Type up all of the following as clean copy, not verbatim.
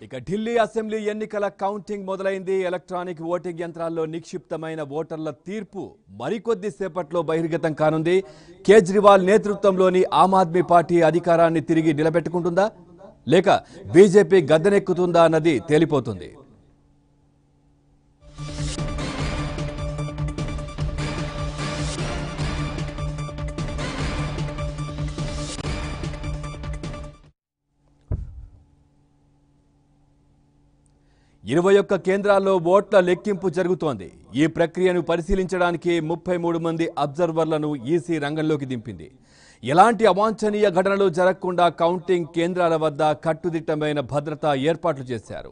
ఇక ఢిల్లీ అసెంబ్లీ ఎన్నికల కౌంటింగ్ మొదలైంది. ఎలక్ట్రానిక్ ఓటింగ్ యంత్రాల్లో నిక్షిప్తమైన ఓటర్ల తీర్పు మరికొద్ది సేపట్లో బహిర్గతం కానుంది. కేజ్రీవాల్ నేతృత్వంలోని ఆమ్ ఆద్మీ పార్టీ అధికారాన్ని తిరిగి నిలబెట్టుకుంటుందా లేక బీజేపీ గద్దెనెక్కుతుందా అన్నది తేలిపోతుంది. ఇరవై ఒక్క కేంద్రాల్లో ఓట్ల లెక్కింపు జరుగుతోంది. ఈ ప్రక్రియను పరిశీలించడానికి 33 మంది అబ్జర్వర్లను ఈసీ రంగంలోకి దింపింది. ఎలాంటి అవాంఛనీయ ఘటనలు జరగకుండా కౌంటింగ్ కేంద్రాల వద్ద కట్టుదిట్టమైన భద్రతా ఏర్పాట్లు చేశారు.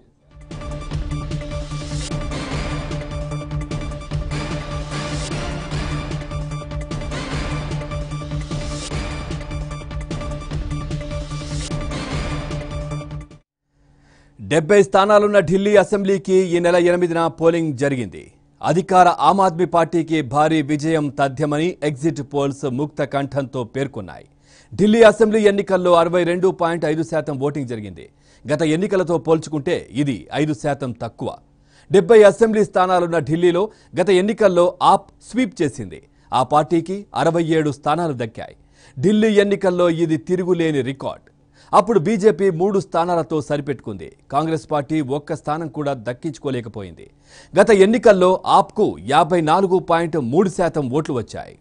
డెబ్బై స్థానాలున్న ఢిల్లీ అసెంబ్లీకి ఈ నెల 8న పోలింగ్ జరిగింది. అధికార ఆమ్ ఆద్మీ పార్టీకి భారీ విజయం తథ్యమని ఎగ్జిట్ పోల్స్ ముక్త కంఠంతో పేర్కొన్నాయి. ఢిల్లీ అసెంబ్లీ ఎన్నికల్లో 62.5% ఓటింగ్ జరిగింది. గత ఎన్నికలతో పోల్చుకుంటే ఇది 5% తక్కువ. 70 అసెంబ్లీ స్థానాలున్న ఢిల్లీలో గత ఎన్నికల్లో ఆప్ స్వీప్ చేసింది. ఆ పార్టీకి 67 స్థానాలు దక్కాయి. ఢిల్లీ ఎన్నికల్లో ఇది తిరుగులేని రికార్డ్. అప్పుడు బీజేపీ 3 స్థానాలతో సరిపెట్టుకుంది. కాంగ్రెస్ పార్టీ ఒక్క స్థానం కూడా దక్కించుకోలేకపోయింది. గత ఎన్నికల్లో ఆప్కు 54.3% ఓట్లు వచ్చాయి.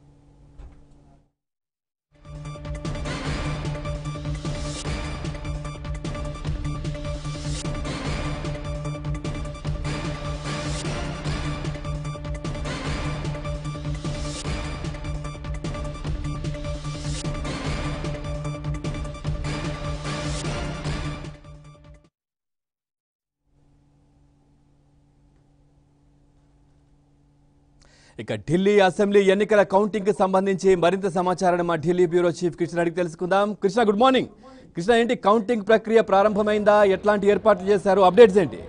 ఇక ఢిల్లీ అసెంబ్లీ ఎన్నికల కౌంటింగ్ కి సంబంధించి మరింత సమాచారాన్ని మా ఢిల్లీ బ్యూరో చీఫ్ కృష్ణ అడిగి తెలుసుకుందాం. Krishna, good morning. కృష్ణ, ఏంటి కౌంటింగ్ ప్రక్రియ ప్రారంభమైందా? ఎట్లాంటి ఏర్పాట్లు చేశారు? అప్డేట్స్ ఏంటి?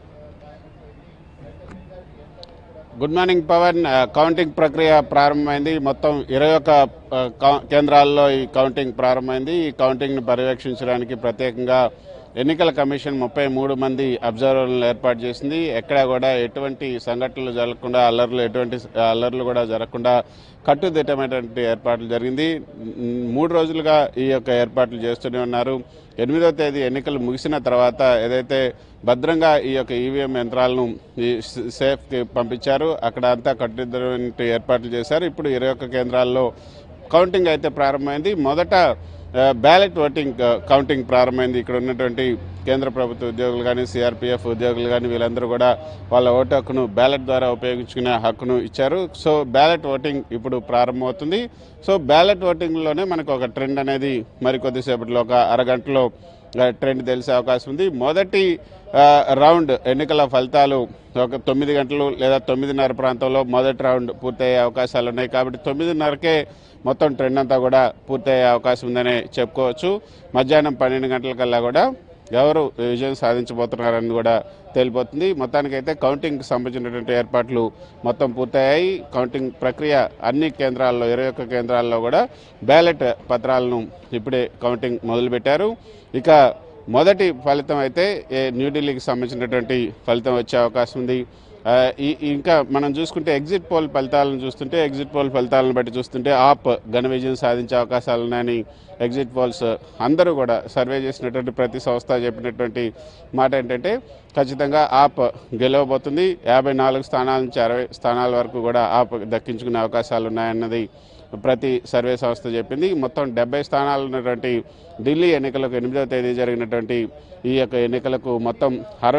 Good morning Pawan. కౌంటింగ్ ప్రక్రియ ప్రారంభమైంది. మొత్తం 21 కేంద్రాల్లో ఈ కౌంటింగ్ ప్రారంభమైంది. ఈ కౌంటింగ్ను పర్యవేక్షించడానికి ప్రత్యేకంగా ఎన్నికల కమిషన్ 33 మంది అబ్జర్వర్లను ఏర్పాటు చేసింది. ఎక్కడా కూడా ఎటువంటి సంఘటనలు జరగకుండా, ఎటువంటి అల్లర్లు కూడా జరగకుండా కట్టుదిట్టమైనటువంటి ఏర్పాట్లు జరిగింది. 3 రోజులుగా ఈ యొక్క ఏర్పాట్లు చేస్తూనే ఉన్నారు. 8వ తేదీ ఎన్నికలు ముగిసిన తర్వాత ఏదైతే భద్రంగా ఈ యొక్క ఈవీఎం యంత్రాలను సేఫ్కి పంపించారు, అక్కడ అంతా కట్టుదిట్టమైన ఏర్పాట్లు చేశారు. ఇప్పుడు 21 కేంద్రాల్లో కౌంటింగ్ అయితే ప్రారంభమైంది. మొదట బ్యాలెట్ ఓటింగ్ కౌంటింగ్ ప్రారంభమైంది. ఇక్కడ ఉన్నటువంటి కేంద్ర ప్రభుత్వ ఉద్యోగులు కానీ, సిఆర్పిఎఫ్ ఉద్యోగులు కానీ వీళ్ళందరూ కూడా వాళ్ళ ఓటు హక్కును బ్యాలెట్ ద్వారా ఉపయోగించుకునే హక్కును ఇచ్చారు. సో బ్యాలెట్ ఓటింగ్ ఇప్పుడు ప్రారంభమవుతుంది. సో బ్యాలెట్ ఓటింగ్లోనే మనకు ఒక ట్రెండ్ అనేది మరికొద్దిసేపట్లో ఒక అరగంటలో ట్రెండ్ తెలిసే అవకాశం ఉంది. మొదటి రౌండ్ ఎన్నికల ఫలితాలు ఒక 9 గంటలు లేదా 9:30 ప్రాంతంలో మొదటి రౌండ్ పూర్తయ్యే అవకాశాలు ఉన్నాయి. కాబట్టి 9:30కే మొత్తం ట్రెండ్ అంతా కూడా పూర్తయ్యే అవకాశం ఉందనే చెప్పుకోవచ్చు. మధ్యాహ్నం 12 గంటలకల్లా కూడా ఎవరు విజయం సాధించబోతున్నారని కూడా తేలిపోతుంది. మొత్తానికైతే కౌంటింగ్కి సంబంధించినటువంటి ఏర్పాట్లు మొత్తం పూర్తయ్యాయి. కౌంటింగ్ ప్రక్రియ అన్ని కేంద్రాల్లో 21 కేంద్రాల్లో కూడా బ్యాలెట్ పత్రాలను ఇప్పుడే కౌంటింగ్ మొదలుపెట్టారు. ఇక మొదటి ఫలితం అయితే న్యూఢిల్లీకి సంబంధించినటువంటి ఫలితం వచ్చే అవకాశం ఉంది. ఇంకా మనం చూసుకుంటే ఎగ్జిట్ పోల్ ఫలితాలను బట్టి చూస్తుంటే ఆప్ ఘన విజయం సాధించే అవకాశాలు ఉన్నాయని ఎగ్జిట్ పోల్స్ అందరూ కూడా సర్వే చేసినటువంటి ప్రతి సంస్థ చెప్పినటువంటి మాట ఏంటంటే ఖచ్చితంగా ఆప్ గెలవబోతుంది. 54 స్థానాల నుంచి 60 స్థానాల వరకు కూడా ఆప్ దక్కించుకునే అవకాశాలు ఉన్నాయన్నది ప్రతి సర్వే సంస్థ చెప్పింది. మొత్తం 70 స్థానాలు ఉన్నటువంటి ఢిల్లీ ఎన్నికలకు 8వ తేదీ జరిగినటువంటి ఈ యొక్క ఎన్నికలకు మొత్తం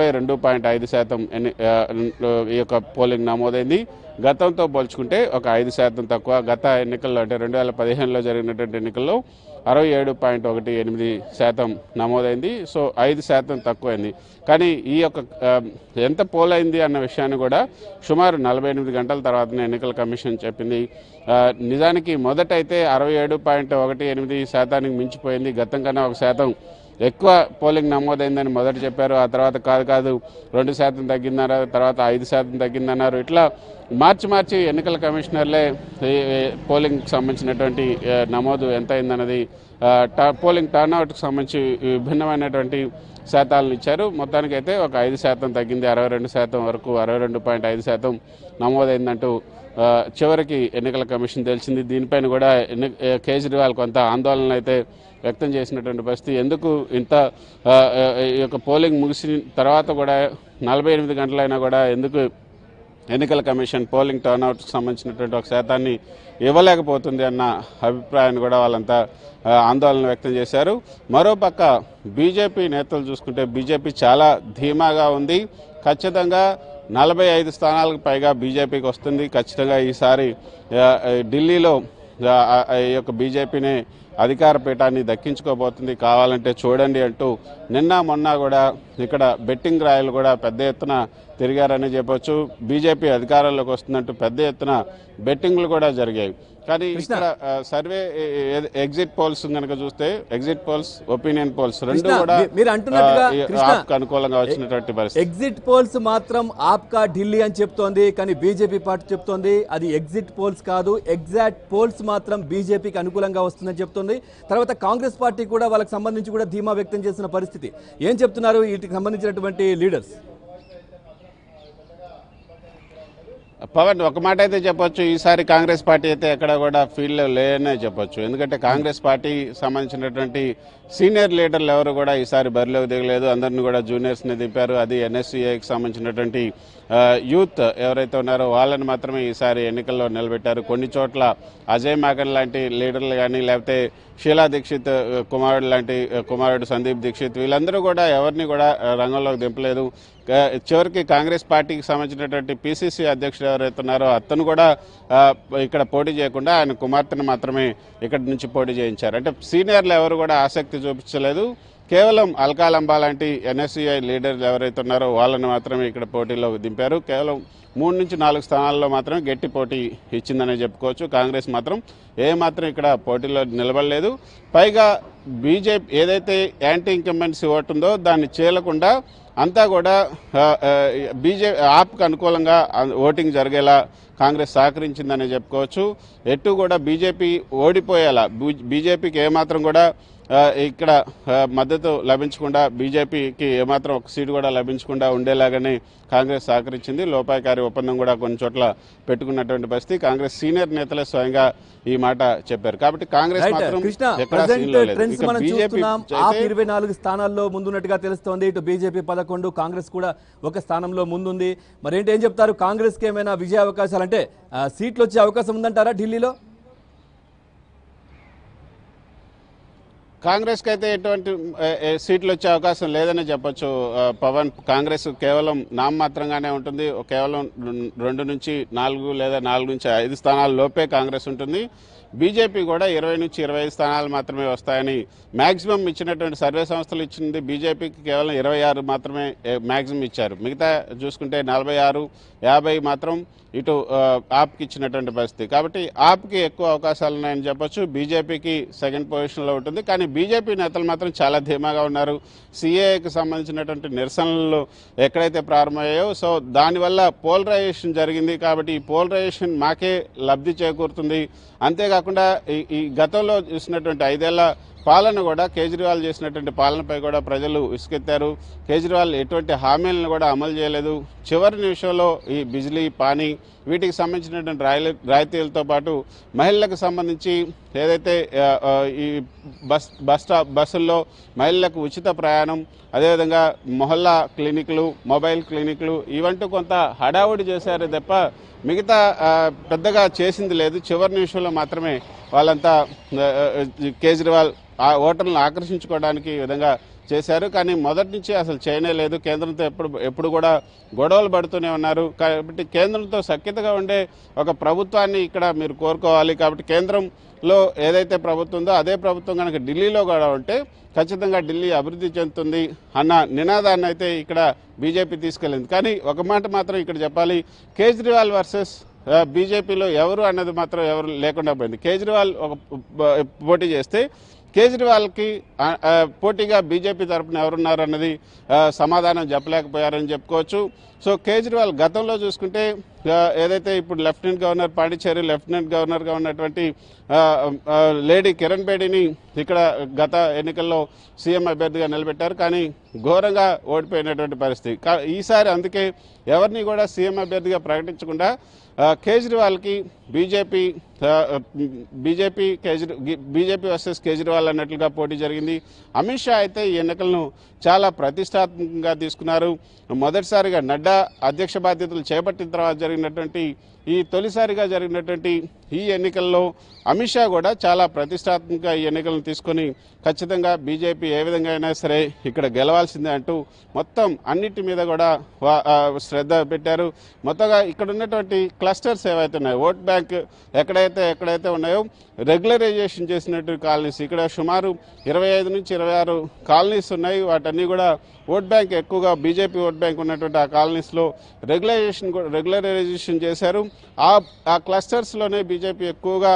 62.5% ఈ యొక్క పోలింగ్ నమోదైంది. గతంతో పోల్చుకుంటే ఒక 5% తక్కువ. గత ఎన్నికల్లో అంటే 2015లో జరిగినటువంటి ఎన్నికల్లో 67.18% నమోదైంది. సో 5% తక్కువైంది. కానీ ఈ యొక్క ఎంత పోలైంది అన్న విషయాన్ని కూడా సుమారు 48 గంటల తర్వాతనే ఎన్నికల కమిషన్ చెప్పింది. నిజానికి మొదటైతే 67.18% మించిపోయింది. గతం కన్నా 1% ఎక్కువ పోలింగ్ నమోదైందని మొదట చెప్పారు. ఆ తర్వాత కాదు 2% తగ్గిందన్నారు, తర్వాత 5% తగ్గిందన్నారు. ఇట్లా మార్చి ఎన్నికల కమిషనర్లే పోలింగ్కి సంబంధించినటువంటి నమోదు ఎంత అయిందన్నది పోలింగ్ టర్న్అవుట్కి సంబంధించి విభిన్నమైనటువంటి శాతాలను ఇచ్చారు. మొత్తానికైతే ఒక 5% తగ్గింది, 62% వరకు 62.5% నమోదైందంటూ చివరికి ఎన్నికల కమిషన్ తెలిసింది. దీనిపైన కూడా కేజ్రీవాల్ కొంత ఆందోళన అయితే వ్యక్తం చేసినటువంటి పరిస్థితి. ఎందుకు ఇంత ఈ యొక్క పోలింగ్ ముగిసిన తర్వాత కూడా 48 గంటలైనా కూడా ఎందుకు ఎన్నికల కమిషన్ పోలింగ్ టర్న్అవుట్కి సంబంధించినటువంటి ఒక శాతాన్ని ఇవ్వలేకపోతుంది అన్న అభిప్రాయాన్ని కూడా వాళ్ళంతా ఆందోళన వ్యక్తం చేశారు. మరోపక్క బీజేపీ నేతలు చూసుకుంటే బీజేపీ చాలా ధీమాగా ఉంది. ఖచ్చితంగా 45 స్థానాలకు పైగా బీజేపీకి వస్తుంది. ఖచ్చితంగా ఈసారి ఢిల్లీలో ఈ యొక్క బీజేపీనే అధికార పీఠాన్ని దక్కించుకోబోతుంది, కావాలంటే చూడండి అంటూ నిన్న మొన్న కూడా ఇక్కడ బెట్టింగ్ రాయలు కూడా పెద్ద ఎత్తున తిరిగారని చెప్పొచ్చు. బీజేపీ అధికారంలోకి వస్తుందంటూ పెద్ద ఎత్తున బెట్టింగ్లు కూడా జరిగాయి. కానీ ఇక్కడ సర్వే ఎగ్జిట్ పోల్స్ కనుక చూస్తే ఎగ్జిట్ పోల్స్, ఒపీనియన్ పోల్స్ రెండు కూడా మీరు అంటున్నట్టుగా అనుకూలంగా వచ్చినటువంటి పరిస్థితి. ఎగ్జిట్ పోల్స్ మాత్రం ఆప్కా ఢిల్లీ అని చెప్తోంది, కానీ బీజేపీ పార్టీ చెప్తోంది అది ఎగ్జిట్ పోల్స్ కాదు, ఎగ్జాక్ట్ పోల్స్ మాత్రం బీజేపీకి అనుకూలంగా వస్తుందని చెప్తోంది. తర్వాత కాంగ్రెస్ పార్టీ కూడా వాళ్ళకి సంబంధించి కూడా ధీమా వ్యక్తం చేసిన పరిస్థితి. ఏం చెప్తున్నారు వీటికి సంబంధించినటువంటి లీడర్స్? పవన్, ఒక మాట అయితే చెప్పొచ్చు, ఈసారి కాంగ్రెస్ పార్టీ అయితే ఎక్కడ కూడా ఫీల్డ్లో లేదనే చెప్పొచ్చు. ఎందుకంటే కాంగ్రెస్ పార్టీ సంబంధించినటువంటి సీనియర్ లీడర్లు ఎవరు కూడా ఈసారి బరిలోకి దిగలేదు. అందరిని కూడా జూనియర్స్ని దింపారు. అది ఎన్ఎస్సీఐకి సంబంధించినటువంటి యూత్ ఎవరైతే ఉన్నారో వాళ్ళని మాత్రమే ఈసారి ఎన్నికల్లో నిలబెట్టారు. కొన్ని చోట్ల అజయ్ మాకన్ లాంటి లీడర్లు కానీ, లేకపోతే షీలా దీక్షిత్ కుమారుడు సందీప్ దీక్షిత్, వీళ్ళందరూ కూడా ఎవరిని కూడా రంగంలోకి దింపలేదు. చివరికి కాంగ్రెస్ పార్టీకి సంబంధించినటువంటి పిసిసి అధ్యక్షుడు ఎవరైతే ఉన్నారో అతను కూడా ఇక్కడ పోటీ చేయకుండా ఆయన కుమార్తెను మాత్రమే ఇక్కడి నుంచి పోటీ చేయించారు. అంటే సీనియర్లు ఎవరు కూడా ఆసక్తి చూపించలేదు. కేవలం అల్కా లంబా లాంటి ఎన్ఎస్సీఐ లీడర్లు ఎవరైతే ఉన్నారో వాళ్ళని మాత్రమే ఇక్కడ పోటీలో దింపారు. కేవలం 3 నుంచి 4 స్థానాల్లో మాత్రమే గట్టి పోటీ ఇచ్చిందనే చెప్పుకోవచ్చు. కాంగ్రెస్ మాత్రం ఏమాత్రం ఇక్కడ పోటీలో నిలబడలేదు. పైగా బీజేపీ ఏదైతే యాంటీ ఇంకంబెన్సీ ఓటు ఉందో దాన్ని చేయకుండా అంతా కూడా ఆప్కు అనుకూలంగా ఓటింగ్ జరిగేలా కాంగ్రెస్ సహకరించిందనే చెప్పుకోవచ్చు. ఎటు కూడా బీజేపీ ఓడిపోయేలా, బీజేపీకి ఏమాత్రం కూడా ఇక్కడ మద్దతు లభించకుండా, బీజేపీకి ఏమాత్రం ఒక సీటు కూడా లభించకుండా ఉండేలాగానే కాంగ్రెస్ సహకరించింది. లోపాయకారి ఒప్పందం కూడా కొన్ని చోట్ల పెట్టుకున్నటువంటి పరిస్థితి. కాంగ్రెస్ సీనియర్ నేతలే స్వయంగా ఈ మాట చెప్పారు. కాబట్టి కాంగ్రెస్ మాత్రం 24 స్థానాల్లో ముందున్నట్టుగా తెలుస్తోంది. ఇటు బీజేపీ 11, కాంగ్రెస్ కూడా ఒక స్థానంలో ముందుంది. మరేంటి, ఏం చెప్తారు? కాంగ్రెస్ కి ఏమైనా విజయ అవకాశాలు, అంటే సీట్లు వచ్చే అవకాశం ఉందంటారా ఢిల్లీలో? కాంగ్రెస్కి అయితే ఎటువంటి సీట్లు వచ్చే అవకాశం లేదని చెప్పొచ్చు పవన్. కాంగ్రెస్ కేవలం నామమాత్రంగానే ఉంటుంది. కేవలం 2 నుంచి 4 లేదా 4 నుంచి 5 స్థానాల లోపే కాంగ్రెస్ ఉంటుంది. బీజేపీ కూడా 20 నుంచి 25 స్థానాలు మాత్రమే వస్తాయని మ్యాక్సిమం ఇచ్చినటువంటి సర్వే సంస్థలు ఇచ్చింది. బీజేపీకి కేవలం 26 మాత్రమే మ్యాక్సిమం ఇచ్చారు. మిగతా చూసుకుంటే 46, 50 మాత్రం ఇటు ఆప్కి ఇచ్చినటువంటి పరిస్థితి. కాబట్టి ఆప్కి ఎక్కువ అవకాశాలు ఉన్నాయని చెప్పొచ్చు. బీజేపీకి సెకండ్ పొజిషన్లో ఉంటుంది. కానీ బీజేపీ నేతలు మాత్రం చాలా ధీమాగా ఉన్నారు. సిఏఏకి సంబంధించినటువంటి నిరసనలు ఎక్కడైతే ప్రారంభమయ్యాయో, సో దానివల్ల పోలరైజేషన్ జరిగింది. కాబట్టి ఈ పోలరైజేషన్ మాకే లబ్ధి చేకూరుతుంది. అంతేకాకుండా ఈ గతంలో చూసినటువంటి 5 ఏళ్ల పాలన కూడా, కేజ్రీవాల్ చేసినటువంటి పాలనపై కూడా ప్రజలు విసుకెత్తారు. కేజ్రీవాల్ ఎటువంటి హామీలను కూడా అమలు చేయలేదు. చివరి నిమిషంలో ఈ బిజిలీ, పానీ వీటికి సంబంధించినటువంటి రాయితీలతో పాటు మహిళలకు సంబంధించి ఏదైతే ఈ బస్సుల్లో మహిళలకు ఉచిత ప్రయాణం, అదేవిధంగా మొహల్లా క్లినిక్లు, మొబైల్ క్లినిక్లు ఇవంటూ కొంత హడావుడి చేశారు తప్ప మిగతా పెద్దగా చేసింది లేదు. చివరి నిమిషంలో మాత్రమే వాళ్ళంతా కేజ్రీవాల్ ఆ ఓటర్లను ఆకర్షించుకోవడానికి ఈ విధంగా చేశారు. కానీ మొదటి నుంచి అసలు చేయనే లేదు. కేంద్రంతో ఎప్పుడు కూడా గొడవలు పడుతూనే ఉన్నారు. కాబట్టి కేంద్రంతో సఖ్యతగా ఉండే ఒక ప్రభుత్వాన్ని ఇక్కడ మీరు కోరుకోవాలి. కాబట్టి కేంద్రంలో ఏదైతే ప్రభుత్వం ఉందో అదే ప్రభుత్వం కనుక ఢిల్లీలో కూడా ఉంటే ఖచ్చితంగా ఢిల్లీ అభివృద్ధి చెందుతుంది అన్న నినాదాన్ని అయితే ఇక్కడ బీజేపీ తీసుకెళ్ళింది. కానీ ఒక మాట మాత్రం ఇక్కడ చెప్పాలి, కేజ్రీవాల్ వర్సెస్ బీజేపీలో ఎవరు అన్నది మాత్రం ఎవరు లేకుండా పోయింది. కేజ్రీవాల్ ఒక పోటీ చేస్తే కేజ్రీవాల్కి పోటీగా బీజేపీ తరఫున ఎవరున్నారు అన్నది సమాధానం చెప్పలేకపోయారని చెప్పుకోవచ్చు. సో కేజ్రీవాల్ గతంలో చూసుకుంటే ఏదైతే ఇప్పుడు లెఫ్టినెంట్ గవర్నర్ పాండిచ్చేరి లెఫ్టినెంట్ గవర్నర్గా ఉన్నటువంటి లేడీ కిరణ్ బేడీని ఇక్కడ గత ఎన్నికల్లో సీఎం అభ్యర్థిగా నిలబెట్టారు, కానీ ఘోరంగా ఓడిపోయినటువంటి పరిస్థితి. ఈసారి అందుకే ఎవరిని కూడా సీఎం అభ్యర్థిగా ప్రకటించకుండా కేజ్రీవాల్కి బీజేపీ వర్సెస్ కేజ్రీవాల్ అన్నట్లుగా పోటీ జరిగింది. అమిత్ షా అయితే ఈ ఎన్నికలను చాలా ప్రతిష్టాత్మకంగా తీసుకున్నారు. మొదటిసారిగా నడ్డా అధ్యక్ష బాధ్యతలు చేపట్టిన తర్వాత జరిగినటువంటి తొలిసారిగా జరిగినటువంటి ఈ ఎన్నికల్లో అమిత్ షా కూడా చాలా ప్రతిష్టాత్మకంగా ఈ ఎన్నికలను తీసుకొని ఖచ్చితంగా బీజేపీ ఏ విధంగా అయినా సరే ఇక్కడ గెలవాల్సిందే అంటూ మొత్తం అన్నిటి మీద కూడా శ్రద్ధ పెట్టారు. మొత్తంగా ఇక్కడ ఉన్నటువంటి క్లస్టర్స్ ఏవైతే ఉన్నాయో, ఓట్ బ్యాంక్ ఎక్కడైతే ఉన్నాయో రెగ్యులరైజేషన్ చేసినట్టు కాలనీస్, ఇక్కడ సుమారు 25 నుంచి 26 కాలనీస్ ఉన్నాయి. వాటన్నీ కూడా ఓట్ బ్యాంక్ ఎక్కువగా బీజేపీ ఓట్ బ్యాంక్ ఉన్నటువంటి ఆ కాలనీస్లో రెగ్యులరైజేషన్ చేశారు. ఆ క్లస్టర్స్లోనే బీజేపీ ఎక్కువగా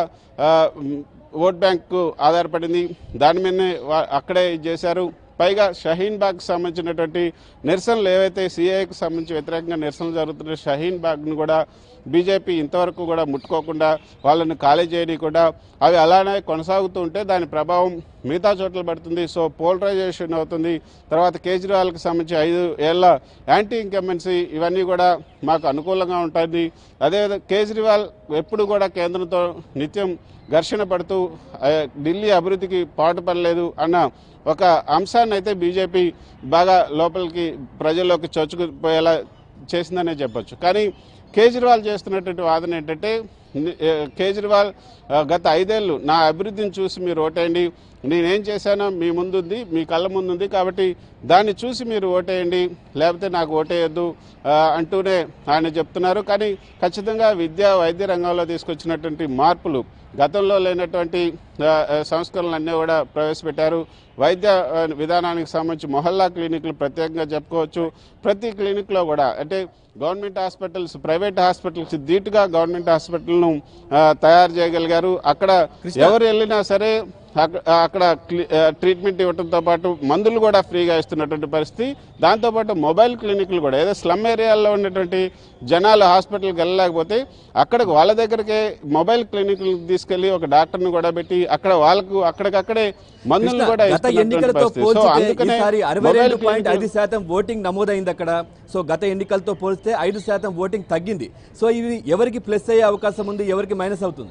ఓట్ బ్యాంకు ఆధారపడింది. దాని మీదనే అక్కడే చేశారు. పైగా షహీన్ బాగ్కి సంబంధించినటువంటి నిరసనలు ఏవైతే సిఐకి సంబంధించి వ్యతిరేకంగా నిరసనలు జరుగుతున్న షహీన్ బాగ్ను కూడా బీజేపీ ఇంతవరకు కూడా ముట్టుకోకుండా వాళ్ళని ఖాళీ చేయకుండా అవి అలానే కొనసాగుతూ ఉంటే దాని ప్రభావం మిగతా చోట్ల పడుతుంది. సో పోలరైజేషన్ అవుతుంది. తర్వాత కేజ్రీవాల్కి సంబంధించి 5 ఏళ్ల యాంటీ ఇన్కంబెన్సీ ఇవన్నీ కూడా మాకు అనుకూలంగా ఉంటుంది. అదేవిధంగా కేజ్రీవాల్ ఎప్పుడు కూడా కేంద్రంతో నిత్యం ఘర్షణ పడుతూ ఢిల్లీ అభివృద్ధికి పాటుపడలేదు అన్న ఒక అంశాన్ని అయితే బీజేపీ బాగా లోపలికి ప్రజల్లోకి చొచ్చుకుపోయేలా చేసిందనే చెప్పొచ్చు. కానీ కేజ్రీవాల్ చేస్తున్నటువంటి వాదన ఏంటంటే, కేజ్రీవాల్ గత 5 ఏళ్ళు నా అభివృద్ధిని చూసి మీరు ఓటేయండి, నేనేం చేశానో మీ ముందుంది, మీ కళ్ళ ముందుంది, కాబట్టి దాన్ని చూసి మీరు ఓటేయండి, లేకపోతే నాకు ఓటేయొద్దు అంటూనే ఆయన చెప్తున్నారు. కానీ ఖచ్చితంగా విద్యా వైద్య రంగంలో తీసుకొచ్చినటువంటి మార్పులు, గతంలో లేనటువంటి సంస్కరణలన్నీ కూడా ప్రవేశపెట్టారు. వైద్య విధానానికి సంబంధించి మొహల్లా క్లినిక్లు ప్రత్యేకంగా చెప్పుకోవచ్చు. ప్రతి క్లినిక్లో కూడా అంటే గవర్నమెంట్ హాస్పిటల్స్, ప్రైవేట్ హాస్పిటల్స్ ధీటుగా గవర్నమెంట్ హాస్పిటల్ను తయారు చేయగలిగారు. అక్కడ ఎవరు వెళ్ళినా సరే అక్కడ ట్రీట్మెంట్ ఇవ్వడంతో పాటు మందులు కూడా ఫ్రీగా ఇస్తున్నటువంటి పరిస్థితి. దాంతోపాటు మొబైల్ క్లినిక్లు కూడా, ఏదో స్లమ్ ఏరియాల్లో ఉన్నటువంటి జనాలు హాస్పిటల్కి వెళ్ళలేకపోతే అక్కడికి వాళ్ళ దగ్గరికే మొబైల్ క్లినిక్లు తీసుకెళ్లి ఒక డాక్టర్ని కూడా పెట్టి అక్కడ వాళ్ళకు అక్కడికక్కడే మందులు కూడా ఇస్తున్నటువంటి పరిస్థితి. సో అందుకనే 62.5% ఓటింగ్ నమోదైంది అక్కడ. సో గత ఎన్నికలతో పోలిస్తే 5% ఓటింగ్ తగ్గింది. సో ఇది ఎవరికి ప్లస్ అయ్యే అవకాశం ఉంది, ఎవరికి మైనస్ అవుతుంది?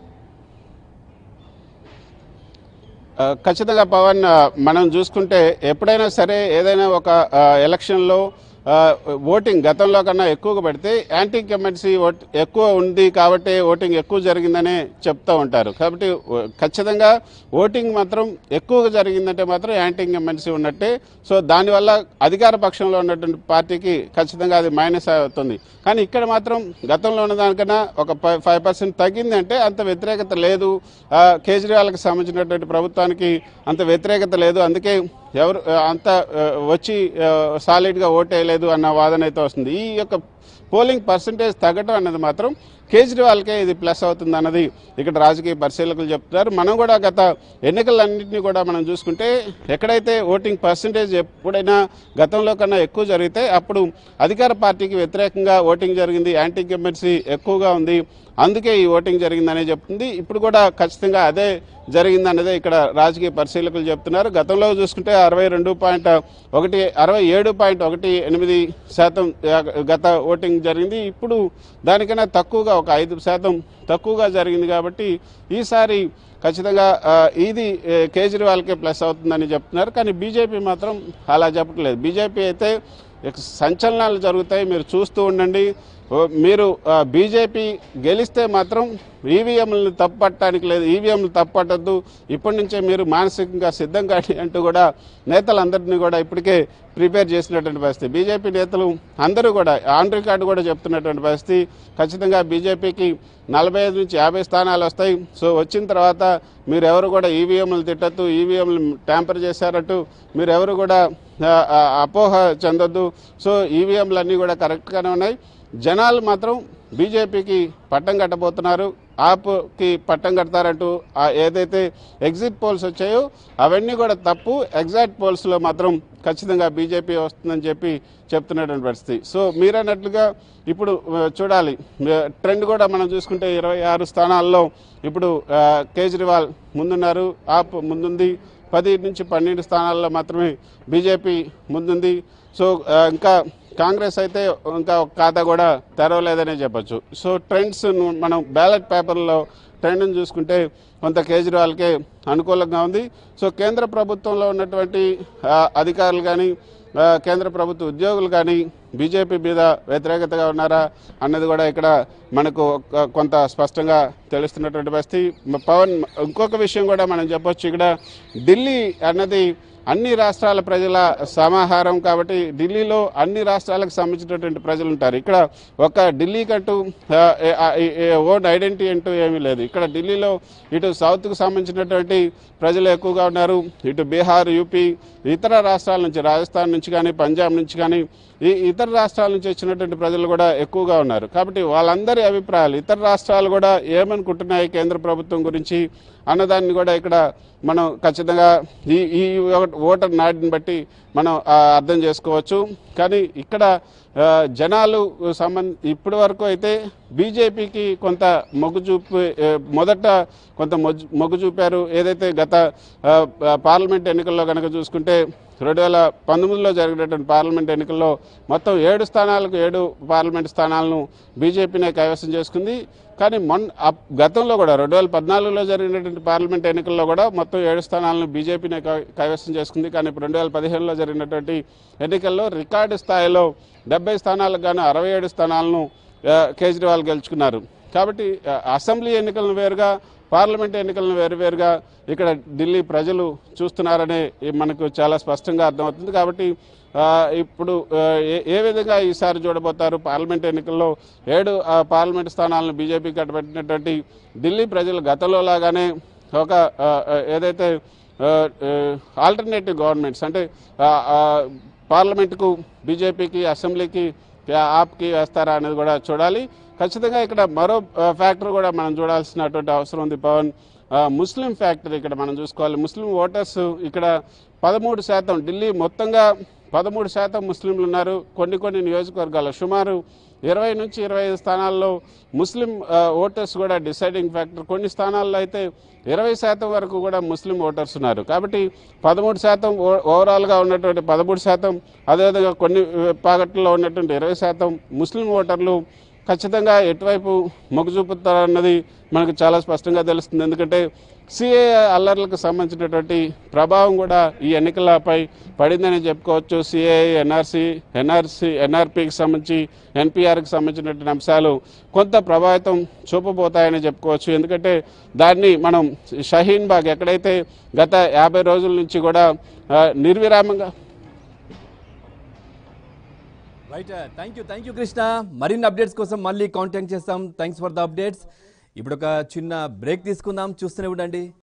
ఖచ్చితంగా పవన్, మనం చూసుకుంటే ఎప్పుడైనా సరే ఏదైనా ఒక ఎలక్షన్లో ఓటింగ్ గతంలో కన్నా ఎక్కువగా పెడితే యాంటీ ఇన్కంబెన్సీ ఎక్కువ ఉంది కాబట్టి ఓటింగ్ ఎక్కువ జరిగిందనే చెప్తూ ఉంటారు. కాబట్టి ఖచ్చితంగా ఓటింగ్ మాత్రం ఎక్కువగా జరిగిందంటే మాత్రం యాంటీ ఇన్కంబెన్సీ ఉన్నట్టే. సో దానివల్ల అధికార పక్షంలో ఉన్నటువంటి పార్టీకి ఖచ్చితంగా అది మైనస్ అవుతుంది. కానీ ఇక్కడ మాత్రం గతంలో ఉన్న దానికన్నా ఒక 5% తగ్గింది అంటే అంత వ్యతిరేకత లేదు. కేజ్రీవాల్కి సంబంధించినటువంటి ప్రభుత్వానికి అంత వ్యతిరేకత లేదు, అందుకే ఎవరు అంత వచ్చి సాలిడ్గా ఓటేయలేదు అన్న వాదన అయితే వస్తుంది. ఈ యొక్క పోలింగ్ పర్సంటేజ్ తగ్గటం అన్నది మాత్రం కేజ్రీవాల్కే ఇది ప్లస్ అవుతుంది అన్నది ఇక్కడ రాజకీయ పరిశీలకులు చెప్తున్నారు. మనం కూడా గత ఎన్నికలన్నింటినీ కూడా మనం చూసుకుంటే ఎక్కడైతే ఓటింగ్ పర్సంటేజ్ ఎప్పుడైనా గతంలో కన్నా ఎక్కువ జరిగితే అప్పుడు అధికార పార్టీకి వ్యతిరేకంగా ఓటింగ్ జరిగింది, యాంటీ ఇన్కంబెన్సీ ఎక్కువగా ఉంది, అందుకే ఈ ఓటింగ్ జరిగిందనే చెప్తుంది. ఇప్పుడు కూడా ఖచ్చితంగా అదే జరిగిందన్నదే ఇక్కడ రాజకీయ పరిశీలకులు చెప్తున్నారు. గతంలో చూసుకుంటే 67.18% గత ఓటింగ్ జరిగింది. ఇప్పుడు దానికన్నా తక్కువగా ఒక 5% తక్కువగా జరిగింది. కాబట్టి ఈసారి ఖచ్చితంగా ఇది కేజ్రీవాల్కే ప్లస్ అవుతుందని చెప్తున్నారు. కానీ బీజేపీ మాత్రం అలా చెప్పట్లేదు. బీజేపీ అయితే సంచలనాలు జరుగుతాయి, మీరు చూస్తూ ఉండండి. మీరు బీజేపీ గెలిస్తే మాత్రం ఈవీఎంలను తప్పుపట్టడానికి లేదు, ఈవీఎంలు తప్పుపట్టద్దు, ఇప్పటి నుంచే మీరు మానసికంగా సిద్ధం కాని అంటూ కూడా నేతలందరినీ కూడా ఇప్పటికే ప్రిపేర్ చేసినటువంటి పరిస్థితి. బీజేపీ నేతలు అందరూ కూడా ఆన్ రికార్డు కూడా చెప్తున్నటువంటి పరిస్థితి. ఖచ్చితంగా బీజేపీకి 45 నుంచి 50 స్థానాలు వస్తాయి. సో వచ్చిన తర్వాత మీరెవరు కూడా ఈవీఎంలు తిట్టద్దు, ఈవీఎంలు ట్యాంపర్ చేశారట్టు మీరెవరు కూడా అపోహ చెందొద్దు. సో ఈవీఎంలు అన్నీ కూడా కరెక్ట్గానే ఉన్నాయి. జనాలు మాత్రం బీజేపీకి పట్టం కట్టబోతున్నారు. ఆప్కి పట్టం కడతారంటూ ఏదైతే ఎగ్జిట్ పోల్స్ వచ్చాయో అవన్నీ కూడా తప్పు. ఎగ్జాక్ట్ పోల్స్లో మాత్రం ఖచ్చితంగా బీజేపీ వస్తుందని చెప్పి చెప్తున్నటువంటి పరిస్థితి. సో మీరన్నట్లుగా ఇప్పుడు చూడాలి, ట్రెండ్ కూడా మనం చూసుకుంటే 26 స్థానాల్లో ఇప్పుడు కేజ్రీవాల్ ముందున్నారు, ఆప్ ముందుంది. 10 నుంచి 12 స్థానాల్లో మాత్రమే బీజేపీ ముందుంది. సో ఇంకా కాంగ్రెస్ అయితే ఇంకా ఖాతా కూడా తెరవలేదనే చెప్పచ్చు. సో ట్రెండ్స్ మనం బ్యాలెట్ పేపర్లో ట్రెండ్ని చూసుకుంటే కొంత కేజ్రీవాల్కే అనుకూలంగా ఉంది. సో కేంద్ర ప్రభుత్వంలో ఉన్నటువంటి అధికారులు కానీ కేంద్ర ప్రభుత్వ ఉద్యోగులు కానీ బీజేపీ మీద వ్యతిరేకతగా ఉన్నారా అన్నది కూడా ఇక్కడ మనకు కొంత స్పష్టంగా తెలుస్తున్నటువంటి పరిస్థితి. పవన్, ఇంకొక విషయం కూడా మనం చెప్పొచ్చు, ఇక్కడ ఢిల్లీ అన్నది అన్ని రాష్ట్రాల ప్రజల సమాహారం కాబట్టి ఢిల్లీలో అన్ని రాష్ట్రాలకు సంబంధించినటువంటి ప్రజలు ఉంటారు. ఇక్కడ ఒక ఢిల్లీకంటూ ఓన్ ఐడెంటిటీ అంటూ ఏమీ లేదు. ఇక్కడ ఢిల్లీలో ఇటు సౌత్కు సంబంధించినటువంటి ప్రజలు ఎక్కువగా ఉన్నారు, ఇటు బీహార్, యూపీ, ఇతర రాష్ట్రాల నుంచి, రాజస్థాన్ నుంచి కానీ పంజాబ్ నుంచి కానీ ఈ ఇతర రాష్ట్రాల నుంచి వచ్చినటువంటి ప్రజలు కూడా ఎక్కువగా ఉన్నారు. కాబట్టి వాళ్ళందరి అభిప్రాయాలు, ఇతర రాష్ట్రాలు కూడా ఏమనుకుంటున్నాయి కేంద్ర ప్రభుత్వం గురించి అన్నదాన్ని కూడా ఇక్కడ మనం ఖచ్చితంగా ఈ ఓటర్ నాడిని బట్టి మనం అర్థం చేసుకోవచ్చు. కానీ ఇక్కడ జనాలు ఇప్పటి వరకు అయితే బీజేపీకి కొంత మొదట కొంత మొగ్గు చూపారు. ఏదైతే గత పార్లమెంట్ ఎన్నికల్లో కనుక చూసుకుంటే 2019లో జరిగినటువంటి పార్లమెంట్ ఎన్నికల్లో మొత్తం 7 స్థానాలకు 7 పార్లమెంట్ స్థానాలను బీజేపీనే కైవసం చేసుకుంది. కానీ గతంలో కూడా 2014లో జరిగినటువంటి పార్లమెంట్ ఎన్నికల్లో కూడా మొత్తం 7 స్థానాలను బీజేపీనే కైవసం చేసుకుంది. కానీ 2015లో జరిగినటువంటి ఎన్నికల్లో రికార్డు స్థాయిలో 70 స్థానాలకు గాను 67 స్థానాలను కేజ్రీవాల్ గెలుచుకున్నారు. కాబట్టి అసెంబ్లీ ఎన్నికలను వేరుగా, పార్లమెంట్ ఎన్నికలను వేరువేరుగా ఇక్కడ ఢిల్లీ ప్రజలు చూస్తున్నారనే మనకు చాలా స్పష్టంగా అర్థమవుతుంది. కాబట్టి ఇప్పుడు ఏ విధంగా ఈసారి చూడబోతారు, పార్లమెంట్ ఎన్నికల్లో 7 పార్లమెంట్ స్థానాలను బీజేపీ కట్టబెట్టినటువంటి ఢిల్లీ ప్రజలు గతంలో లాగానే ఒక ఏదైతే ఆల్టర్నేటివ్ గవర్నమెంట్స్ అంటే పార్లమెంటుకు బీజేపీకి, అసెంబ్లీకి ఆప్కి వేస్తారా అనేది కూడా చూడాలి. ఖచ్చితంగా ఇక్కడ మరో ఫ్యాక్టర్ కూడా మనం చూడాల్సినటువంటి అవసరం ఉంది పవన్. ముస్లిం ఫ్యాక్టర్ ఇక్కడ మనం చూసుకోవాలి. ముస్లిం ఓటర్స్ ఇక్కడ 13%, ఢిల్లీ మొత్తంగా 13% ముస్లింలు ఉన్నారు. కొన్ని నియోజకవర్గాల్లో సుమారు 20 నుంచి 25 స్థానాల్లో ముస్లిం ఓటర్స్ కూడా డిసైడింగ్ ఫ్యాక్టర్. కొన్ని స్థానాల్లో అయితే 20% వరకు కూడా ముస్లిం ఓటర్స్ ఉన్నారు. కాబట్టి 13% ఓవరాల్గా ఉన్నటువంటి 13%, అదేవిధంగా కొన్ని పాగట్లలో ఉన్నటువంటి 20% ముస్లిం ఓటర్లు ఖచ్చితంగా ఎటువైపు మొగ్గు చూపుతారన్నది మనకు చాలా స్పష్టంగా తెలుస్తుంది. ఎందుకంటే సిఏ అల్లర్లకు సంబంధించినటువంటి ప్రభావం కూడా ఈ ఎన్నికలపై పడిందని చెప్పుకోవచ్చు. సిఏ, ఎన్ఆర్పికి సంబంధించి, ఎన్పిఆర్కి సంబంధించినటువంటి అంశాలు కొంత ప్రభావితం చూపబోతాయని చెప్పుకోవచ్చు. ఎందుకంటే దాన్ని మనం షహీన్ బాగ్ ఎక్కడైతే గత 50 రోజుల నుంచి కూడా నిర్విరామంగా రైట్. Thank you Krishna. మరిన్ని అప్డేట్స్ కోసం మళ్ళీ కాంటాక్ట్ చేస్తాం. Thanks for the updates. ఇప్పుడు ఒక చిన్న బ్రేక్ తీసుకుందాం, చూస్తూనే ఉండండి.